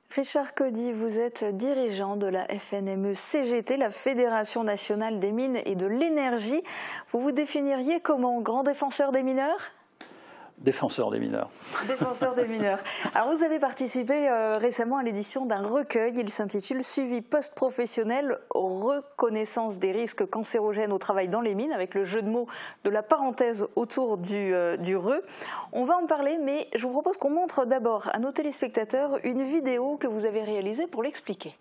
Richard Cody, vous êtes dirigeant de la FNME-CGT, la Fédération nationale des mines et de l'énergie. Vous vous définiriez comment? Grand défenseur des mineurs? Défenseur des mineurs. Défenseur des mineurs. Alors vous avez participé récemment à l'édition d'un recueil, il s'intitule « Suivi post-professionnel, reconnaissance des risques cancérogènes au travail dans les mines » avec le jeu de mots de la parenthèse autour du RE. On va en parler, mais je vous propose qu'on montre d'abord à nos téléspectateurs une vidéo que vous avez réalisée pour l'expliquer.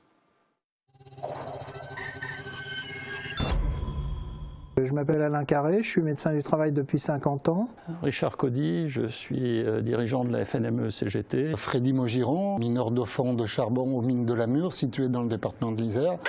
Je m'appelle Alain Carré, je suis médecin du travail depuis 50 ans. Richard Cody, je suis dirigeant de la FNME-CGT. Freddy Maugiron, mineur de fond de charbon aux mines de la Mure, situé dans le département de l'Isère.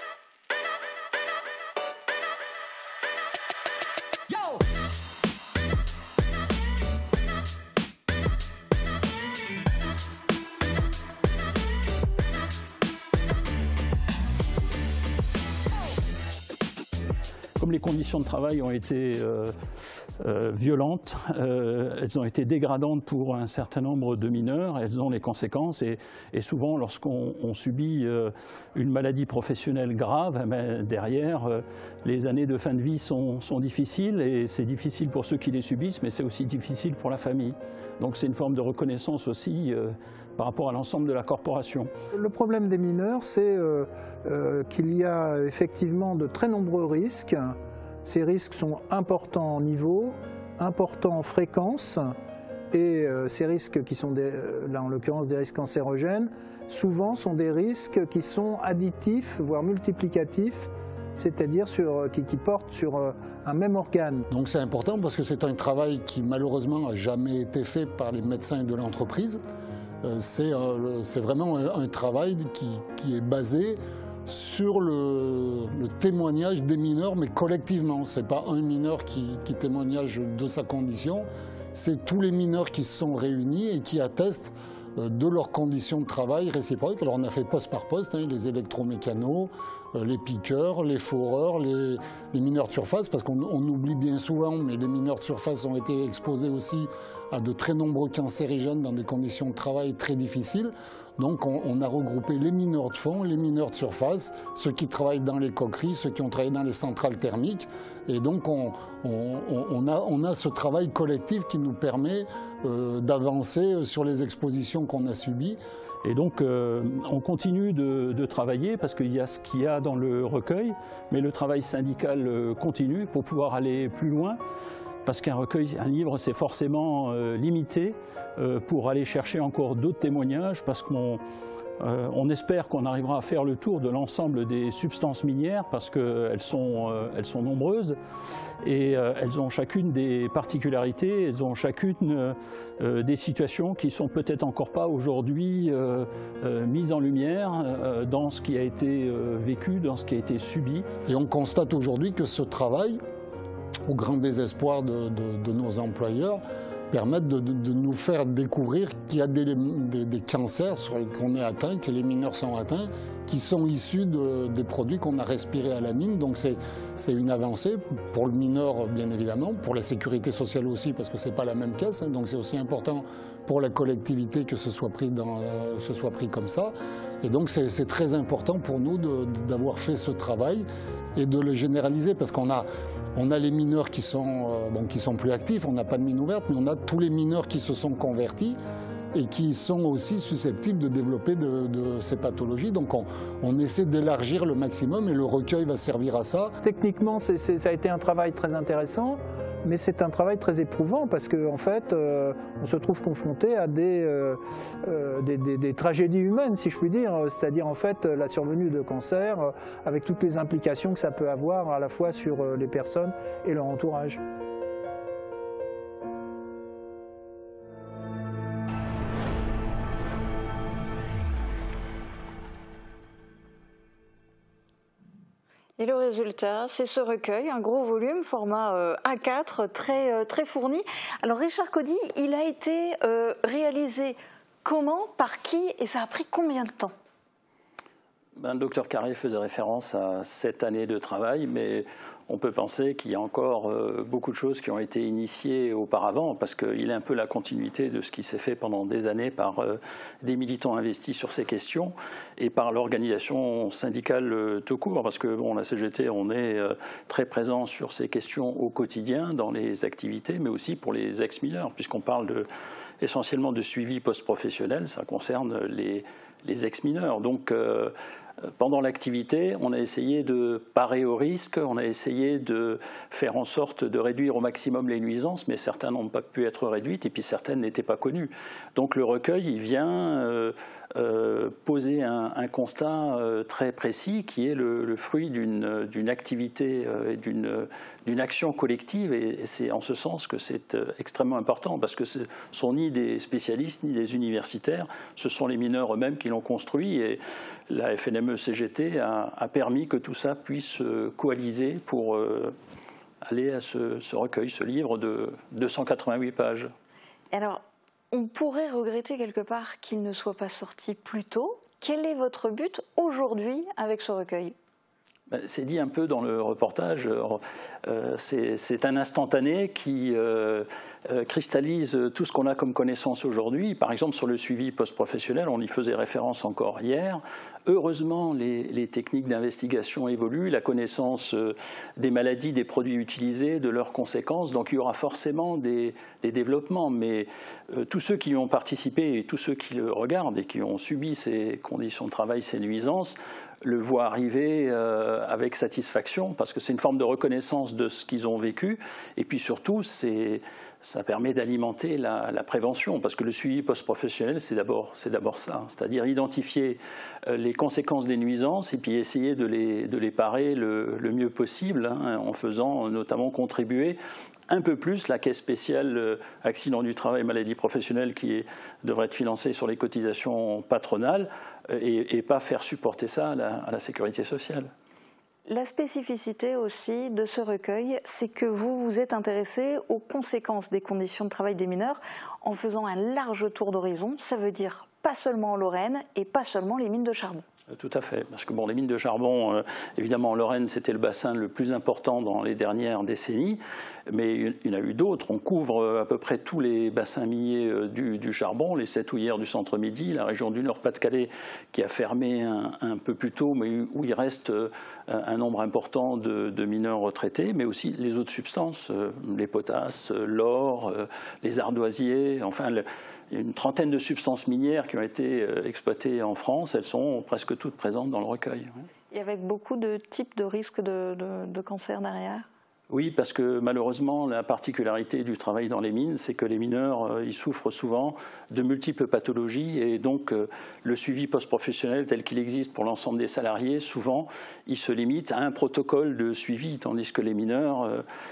Comme les conditions de travail ont été violentes, elles ont été dégradantes pour un certain nombre de mineurs, elles ont les conséquences et souvent lorsqu'on subit une maladie professionnelle grave, derrière les années de fin de vie sont difficiles et c'est difficile pour ceux qui les subissent, mais c'est aussi difficile pour la famille. Donc c'est une forme de reconnaissance aussi par rapport à l'ensemble de la corporation. Le problème des mineurs, c'est qu'il y a effectivement de très nombreux risques. Ces risques sont importants en niveau, importants en fréquence, et ces risques qui sont, là en l'occurrence des risques cancérogènes, souvent sont des risques qui sont additifs, voire multiplicatifs, c'est-à-dire qui portent sur un même organe. Donc c'est important parce que c'est un travail qui malheureusement n'a jamais été fait par les médecins de l'entreprise. C'est vraiment un travail qui est basé sur le témoignage des mineurs, mais collectivement. Ce n'est pas un mineur qui témoignage de sa condition, c'est tous les mineurs qui se sont réunis et qui attestent de leurs conditions de travail réciproques. Alors on a fait poste par poste, les électromécanos, les piqueurs, les foreurs, les mineurs de surface, parce qu'on oublie bien souvent, mais les mineurs de surface ont été exposés aussi à de très nombreux cancérigènes dans des conditions de travail très difficiles. Donc on a regroupé les mineurs de fond, les mineurs de surface, ceux qui travaillent dans les coqueries, ceux qui ont travaillé dans les centrales thermiques. Et donc on a ce travail collectif qui nous permet d'avancer sur les expositions qu'on a subies. Et donc on continue de travailler parce qu'il y a ce qu'il y a dans le recueil, mais le travail syndical continue pour pouvoir aller plus loin. Parce qu'un recueil, un livre, c'est forcément limité pour aller chercher encore d'autres témoignages, parce qu'on espère qu'on arrivera à faire le tour de l'ensemble des substances minières, parce qu'elles sont nombreuses et elles ont chacune des particularités, elles ont chacune des situations qui ne sont peut-être encore pas aujourd'hui mises en lumière dans ce qui a été vécu, dans ce qui a été subi. Et on constate aujourd'hui que ce travail, au grand désespoir de nos employeurs, permettent de nous faire découvrir qu'il y a des cancers sur qu'on est atteint, que les mineurs sont atteints, qui sont issus des produits qu'on a respirés à la mine. Donc c'est une avancée pour le mineur, bien évidemment, pour la sécurité sociale aussi, parce que ce n'est pas la même caisse. Donc c'est aussi important pour la collectivité que ce soit pris comme ça. Et donc c'est très important pour nous d'avoir fait ce travail et de le généraliser, parce qu'on a les mineurs qui sont plus actifs, on n'a pas de mine ouverte, mais on a tous les mineurs qui se sont convertis et qui sont aussi susceptibles de développer de ces pathologies. Donc on essaie d'élargir le maximum et le recueil va servir à ça. Techniquement, ça a été un travail très intéressant, mais c'est un travail très éprouvant parce qu'en fait, on se trouve confronté à des tragédies humaines, si je puis dire, c'est-à-dire en fait la survenue de cancer avec toutes les implications que ça peut avoir à la fois sur les personnes et leur entourage. Et le résultat, c'est ce recueil, un gros volume, format A4, très fourni. Alors Richard Cody, il a été réalisé comment, par qui, et ça a pris combien de temps? Le docteur Carré faisait référence à 7 années de travail, mais on peut penser qu'il y a encore beaucoup de choses qui ont été initiées auparavant, parce qu'il est un peu la continuité de ce qui s'est fait pendant des années par des militants investis sur ces questions et par l'organisation syndicale tout court, parce que bon, la CGT, on est très présent sur ces questions au quotidien dans les activités, mais aussi pour les ex-mineurs, puisqu'on parle essentiellement de suivi post-professionnel, ça concerne les ex-mineurs. Donc, pendant l'activité, on a essayé de parer au risque, on a essayé de faire en sorte de réduire au maximum les nuisances, mais certaines n'ont pas pu être réduites et puis certaines n'étaient pas connues. Donc le recueil, il vient poser un constat très précis qui est le fruit d'une activité et d'une action collective, et c'est en ce sens que c'est extrêmement important, parce que ce ne sont ni des spécialistes ni des universitaires, ce sont les mineurs eux-mêmes qui l'ont construit, et la FNME-CGT a permis que tout ça puisse coaliser pour aller à ce recueil, ce livre de 288 pages. Alors, on pourrait regretter quelque part qu'il ne soit pas sorti plus tôt. Quel est votre but aujourd'hui avec ce recueil ? C'est dit un peu dans le reportage, c'est un instantané qui cristallise tout ce qu'on a comme connaissance aujourd'hui. Par exemple, sur le suivi post-professionnel, on y faisait référence encore hier. Heureusement, les techniques d'investigation évoluent, la connaissance des maladies, des produits utilisés, de leurs conséquences. Donc il y aura forcément des développements, mais tous ceux qui y ont participé et tous ceux qui le regardent et qui ont subi ces conditions de travail, ces nuisances, le voient arriver avec satisfaction, parce que c'est une forme de reconnaissance de ce qu'ils ont vécu, et puis surtout ça permet d'alimenter la prévention, parce que le suivi post-professionnel, c'est d'abord ça, c'est-à-dire identifier les conséquences des nuisances et puis essayer de les parer le mieux possible, hein, en faisant notamment contribuer un peu plus la caisse spéciale accident du travail, maladie professionnelle qui devrait être financée sur les cotisations patronales et pas faire supporter ça à la sécurité sociale. La spécificité aussi de ce recueil, c'est que vous vous êtes intéressé aux conséquences des conditions de travail des mineurs en faisant un large tour d'horizon. Ça veut dire pas seulement en Lorraine et pas seulement les mines de charbon. Tout à fait, parce que bon, les mines de charbon, évidemment en Lorraine, c'était le bassin le plus important dans les dernières décennies, mais il y en a eu d'autres. On couvre à peu près tous les bassins miniers du charbon, les 7 houillères du centre-midi, la région du Nord-Pas-de-Calais qui a fermé un peu plus tôt, mais où il reste un nombre important de mineurs retraités, mais aussi les autres substances, les potasses, l'or, les ardoisiers, enfin il y a une trentaine de substances minières qui ont été exploitées en France, elles sont presque toutes présentes dans le recueil. Et avec beaucoup de types de risques de cancer derrière ? Oui, parce que malheureusement, la particularité du travail dans les mines, c'est que les mineurs, ils souffrent souvent de multiples pathologies, et donc le suivi post-professionnel tel qu'il existe pour l'ensemble des salariés, souvent, il se limite à un protocole de suivi, tandis que les mineurs...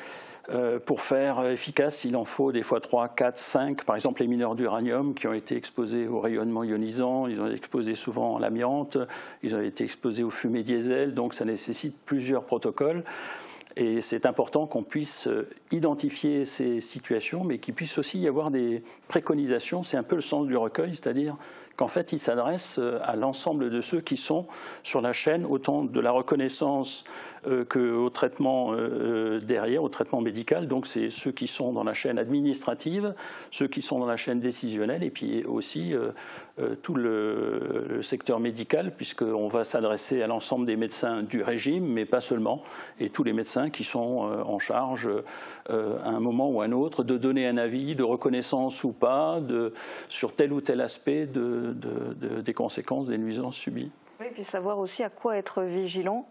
pour faire efficace, il en faut des fois 3, 4, 5. Par exemple, les mineurs d'uranium qui ont été exposés au rayonnement ionisant, ils ont été exposés souvent à l'amiante, ils ont été exposés aux fumées diesel, donc ça nécessite plusieurs protocoles. Et c'est important qu'on puisse identifier ces situations, mais qu'il puisse aussi y avoir des préconisations. C'est un peu le sens du recueil, c'est-à-dire qu'en fait, il s'adresse à l'ensemble de ceux qui sont sur la chaîne, autant de la reconnaissance qu'au traitement derrière, au traitement médical. Donc c'est ceux qui sont dans la chaîne administrative, ceux qui sont dans la chaîne décisionnelle, et puis aussi tout le secteur médical, puisqu'on va s'adresser à l'ensemble des médecins du régime, mais pas seulement, et tous les médecins qui sont en charge à un moment ou à un autre de donner un avis de reconnaissance ou pas sur tel ou tel aspect des conséquences des nuisances subies. Oui, puis savoir aussi à quoi être vigilant.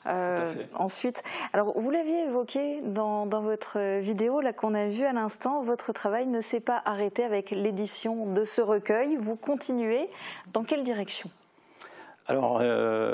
Ensuite, alors vous l'aviez évoqué dans votre vidéo là qu'on a vue à l'instant, votre travail ne s'est pas arrêté avec l'édition de ce recueil. Vous continuez. Dans quelle direction ? Alors,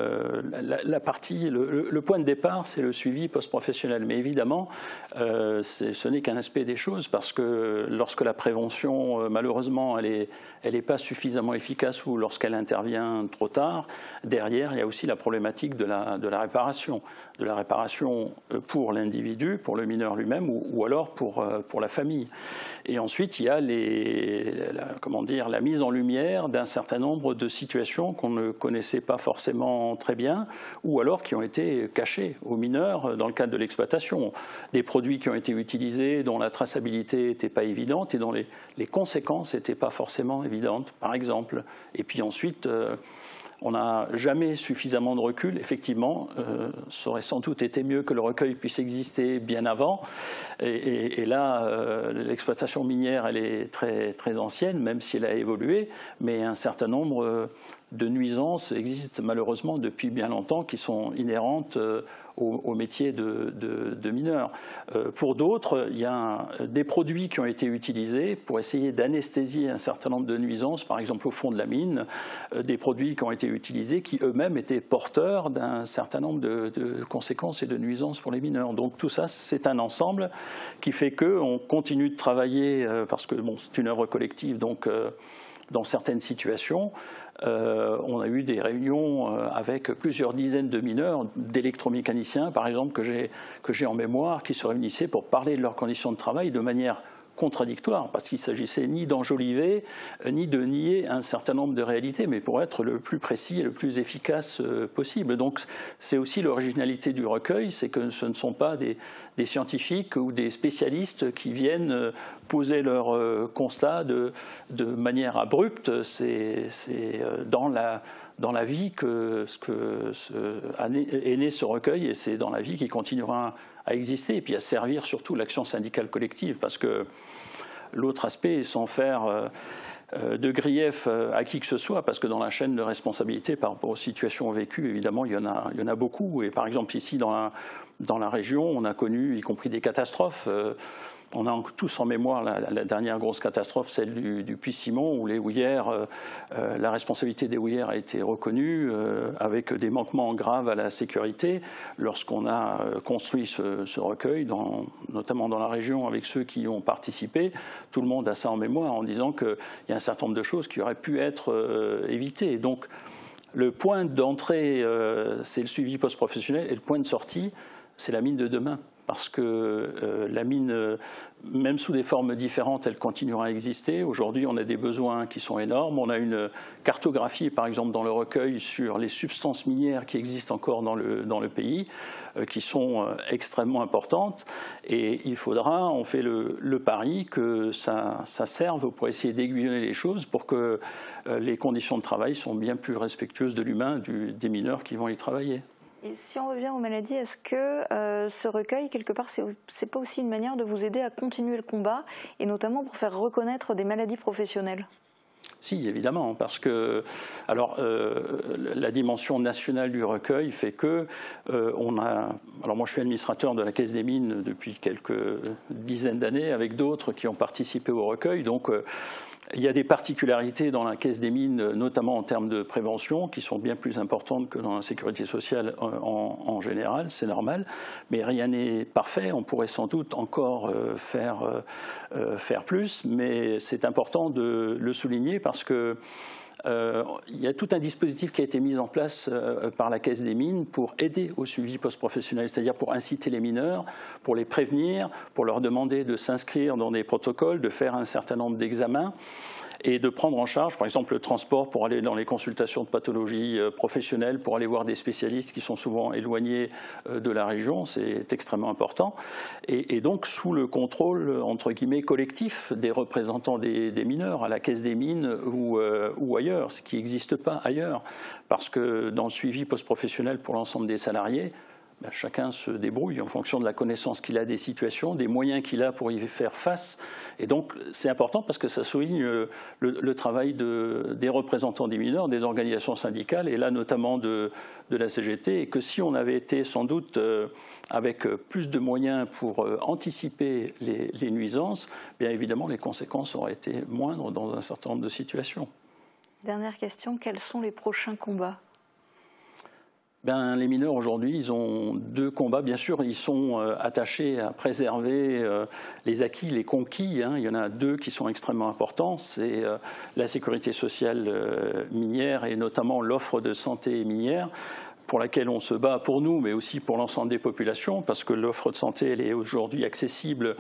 la partie, le point de départ, c'est le suivi post-professionnel. Mais évidemment, ce n'est qu'un aspect des choses, parce que lorsque la prévention, malheureusement, elle est pas suffisamment efficace, ou lorsqu'elle intervient trop tard, derrière, il y a aussi la problématique de la réparation. De la réparation pour l'individu, pour le mineur lui-même, ou alors pour la famille. Et ensuite, il y a la mise en lumière d'un certain nombre de situations qu'on ne connaissait pas forcément très bien, ou alors qui ont été cachés aux mineurs dans le cadre de l'exploitation. Des produits qui ont été utilisés dont la traçabilité n'était pas évidente et dont les conséquences n'étaient pas forcément évidentes, par exemple. Et puis ensuite, on n'a jamais suffisamment de recul. Effectivement, ça aurait sans doute été mieux que le recueil puisse exister bien avant. Et là, l'exploitation minière, elle est très, très ancienne, même si elle a évolué. Mais un certain nombre de nuisances existent malheureusement depuis bien longtemps qui sont inhérentes au métier de mineur. Pour d'autres, il y a des produits qui ont été utilisés pour essayer d'anesthésier un certain nombre de nuisances, par exemple au fond de la mine, des produits qui ont été utilisés qui eux-mêmes étaient porteurs d'un certain nombre de conséquences et de nuisances pour les mineurs. Donc tout ça, c'est un ensemble qui fait qu'on continue de travailler, parce que bon, c'est une œuvre collective, donc dans certaines situations, on a eu des réunions avec plusieurs dizaines de mineurs, d'électromécaniciens par exemple, que j'ai en mémoire, qui se réunissaient pour parler de leurs conditions de travail de manière contradictoire, parce qu'il s'agissait ni d'enjoliver, ni de nier un certain nombre de réalités, mais pour être le plus précis et le plus efficace possible. Donc c'est aussi l'originalité du recueil, c'est que ce ne sont pas des scientifiques ou des spécialistes qui viennent poser leur constat de manière abrupte. C'est dans la vie est né ce recueil, et c'est dans la vie qu'il continuera à exister et puis à servir surtout l'action syndicale collective, parce que l'autre aspect, sans faire de grief à qui que ce soit, parce que dans la chaîne de responsabilité par rapport aux situations vécues, évidemment, il y en a beaucoup. Et par exemple, ici, dans la région, on a connu, y compris des catastrophes. On a tous en mémoire la dernière grosse catastrophe, celle du Puy-Simon, où les houillères, la responsabilité des houillères a été reconnue avec des manquements graves à la sécurité. Lorsqu'on a construit ce recueil, notamment dans la région, avec ceux qui y ont participé, tout le monde a ça en mémoire en disant qu'il y a un certain nombre de choses qui auraient pu être évitées. Donc le point d'entrée, c'est le suivi post-professionnel, et le point de sortie, c'est la mine de demain. Parce que la mine, même sous des formes différentes, elle continuera à exister. Aujourd'hui, on a des besoins qui sont énormes. On a une cartographie, par exemple, dans le recueil sur les substances minières qui existent encore dans le pays, qui sont extrêmement importantes. Et il faudra, on fait le pari que ça serve pour essayer d'aiguillonner les choses pour que les conditions de travail sont bien plus respectueuses de l'humain, des mineurs qui vont y travailler. Et si on revient aux maladies, est-ce que ce recueil, quelque part, c'est pas aussi une manière de vous aider à continuer le combat, et notamment pour faire reconnaître des maladies professionnelles ? Si, évidemment, parce que la dimension nationale du recueil fait que alors moi je suis administrateur de la Caisse des mines depuis quelques dizaines d'années, avec d'autres qui ont participé au recueil, donc il y a des particularités dans la Caisse des mines, notamment en termes de prévention, qui sont bien plus importantes que dans la sécurité sociale en général, c'est normal, mais rien n'est parfait, on pourrait sans doute encore faire plus, mais c'est important de le souligner parce que il y a tout un dispositif qui a été mis en place par la Caisse des mines pour aider au suivi post-professionnel, c'est-à-dire pour inciter les mineurs, pour les prévenir, pour leur demander de s'inscrire dans des protocoles, de faire un certain nombre d'examens et de prendre en charge, par exemple, le transport pour aller dans les consultations de pathologie professionnelles, pour aller voir des spécialistes qui sont souvent éloignés de la région, c'est extrêmement important. Et donc, sous le contrôle, entre guillemets, collectif des représentants des mineurs, à la Caisse des mines ou ailleurs, ce qui n'existe pas ailleurs. Parce que dans le suivi post-professionnel pour l'ensemble des salariés, chacun se débrouille en fonction de la connaissance qu'il a des situations, des moyens qu'il a pour y faire face. Et donc, c'est important parce que ça souligne le travail des représentants des mineurs, des organisations syndicales, et là notamment de la CGT, et que si on avait été sans doute avec plus de moyens pour anticiper les nuisances, bien évidemment, les conséquences auraient été moindres dans un certain nombre de situations. Dernière question, quels sont les prochains combats ? Les mineurs aujourd'hui, ils ont deux combats. Bien sûr, ils sont attachés à préserver les acquis, les conquis. Il y en a deux qui sont extrêmement importants. C'est la sécurité sociale minière et notamment l'offre de santé minière, pour laquelle on se bat pour nous, mais aussi pour l'ensemble des populations, parce que l'offre de santé, elle est aujourd'hui accessible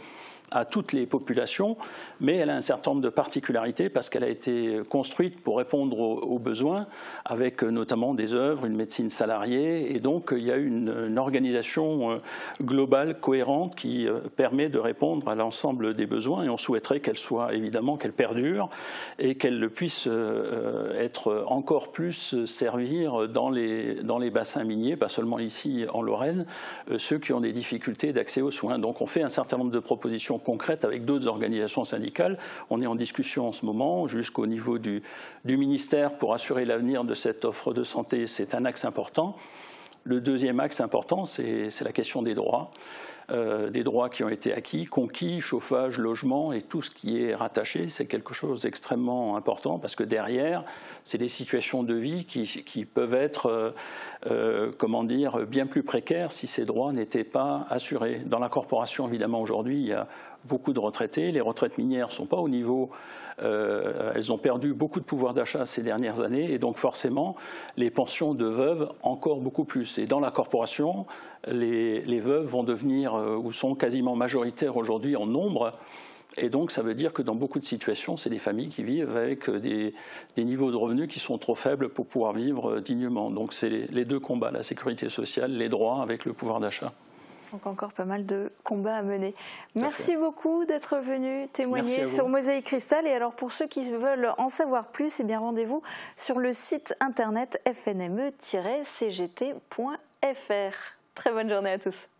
à toutes les populations, mais elle a un certain nombre de particularités parce qu'elle a été construite pour répondre aux besoins, avec notamment des œuvres, une médecine salariée, et donc il y a une organisation globale, cohérente, qui permet de répondre à l'ensemble des besoins, et on souhaiterait qu'elle soit, évidemment, qu'elle perdure et qu'elle puisse être encore plus servir dans les bassins miniers, pas seulement ici en Lorraine, ceux qui ont des difficultés d'accès aux soins. Donc on fait un certain nombre de propositions concrètes avec d'autres organisations syndicales. On est en discussion en ce moment jusqu'au niveau du ministère pour assurer l'avenir de cette offre de santé. C'est un axe important. Le deuxième axe important, c'est la question des droits. Des droits qui ont été acquis, conquis, chauffage, logement et tout ce qui est rattaché, c'est quelque chose d'extrêmement important parce que derrière, c'est des situations de vie qui peuvent être, comment dire, bien plus précaires si ces droits n'étaient pas assurés. Dans la corporation, évidemment, aujourd'hui, il y a beaucoup de retraités. Les retraites minières ne sont pas au niveau, elles ont perdu beaucoup de pouvoir d'achat ces dernières années et donc forcément, les pensions de veuves encore beaucoup plus. Et dans la corporation, les veuves vont devenir ou sont quasiment majoritaires aujourd'hui en nombre. Et donc, ça veut dire que dans beaucoup de situations, c'est des familles qui vivent avec des niveaux de revenus qui sont trop faibles pour pouvoir vivre dignement. Donc, c'est les deux combats, la sécurité sociale, les droits avec le pouvoir d'achat. Donc encore pas mal de combats à mener. Merci beaucoup d'être venu témoigner sur Mosaïque Cristal. Et alors pour ceux qui veulent en savoir plus, eh bien rendez-vous sur le site internet fnme-cgt.fr. Très bonne journée à tous.